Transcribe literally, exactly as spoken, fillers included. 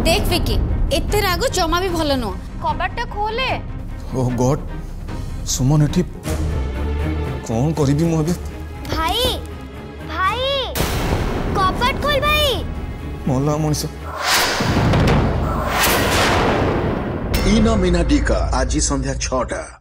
देख विकी एते राग जमा भी भल नुह कबाटा खोले। ओह गॉड सुमन एठी कौन करिबी मु अबे। भाई भाई कबाट खोल भाई। मोला मनिष इना मीना डिका आज संध्या छटा।